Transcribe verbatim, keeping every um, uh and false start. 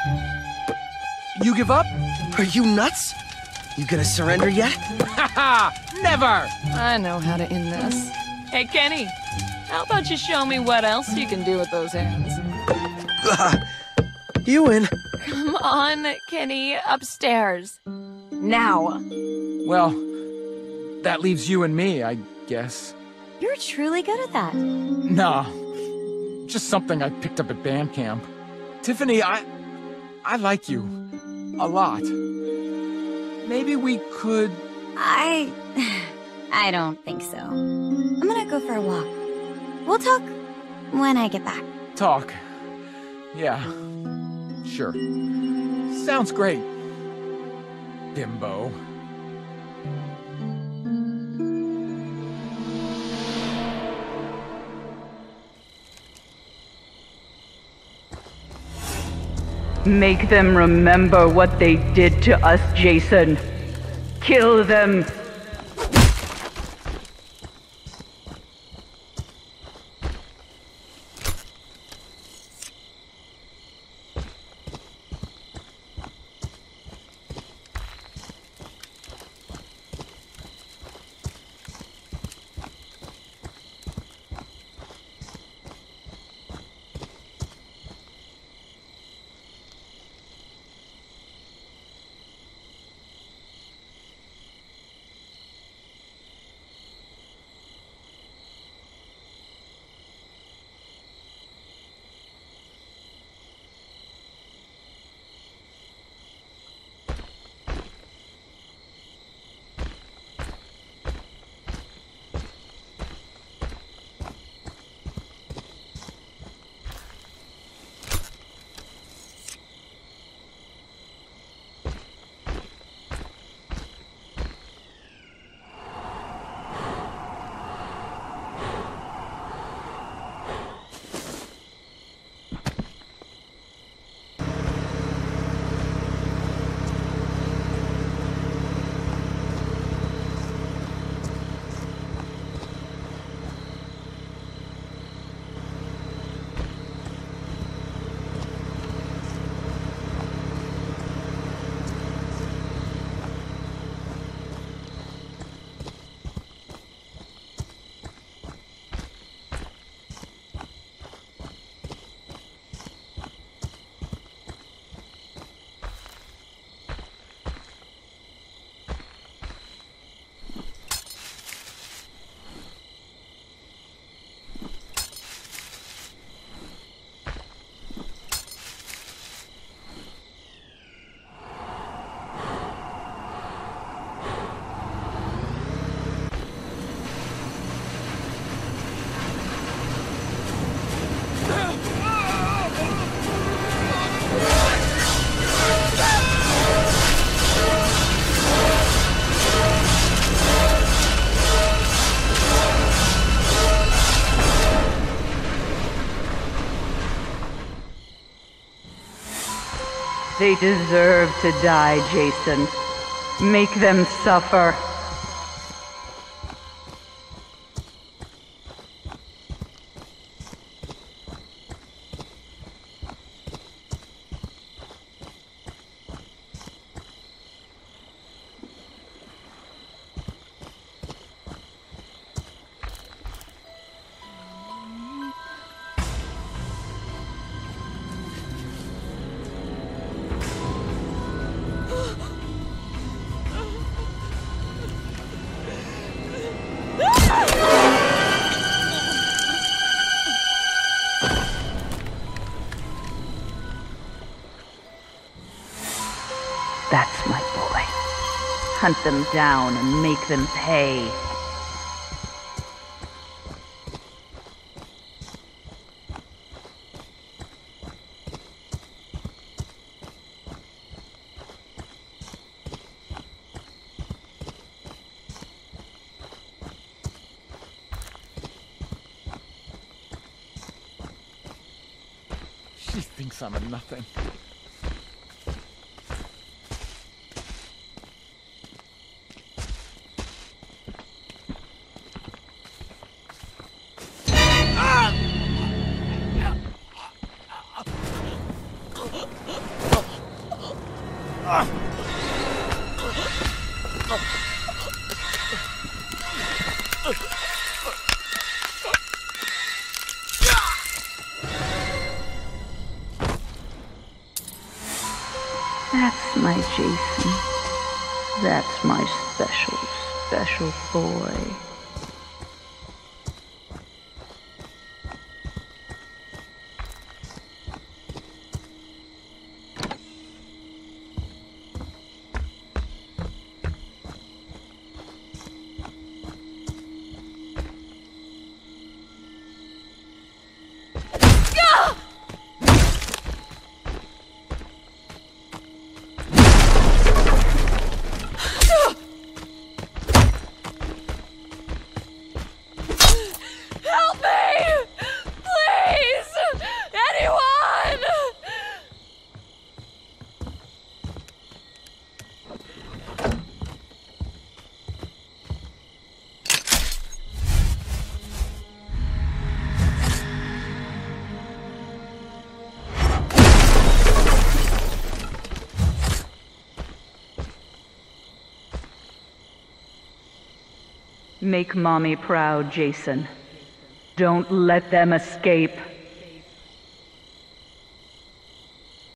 You give up? Are you nuts? You gonna surrender yet? Haha! Never! I know how to end this. Hey, Kenny. How about you show me what else you can do with those hands? Uh, you win. Come on, Kenny. Upstairs. Now. Well, that leaves you and me, I guess. You're truly good at that. Nah. Just something I picked up at band camp. Tiffany, I... I like you. A lot. Maybe we could... I... I don't think so. I'm gonna go for a walk. We'll talk when I get back. Talk. Yeah. Sure. Sounds great. Bimbo. Make them remember what they did to us, Jason. Kill them. They deserve to die, Jason. Make them suffer. That's my boy. Hunt them down and make them pay. She thinks I'm a nothing. That's my Jason. That's my special, special boy. Make Mommy proud, Jason. Don't let them escape.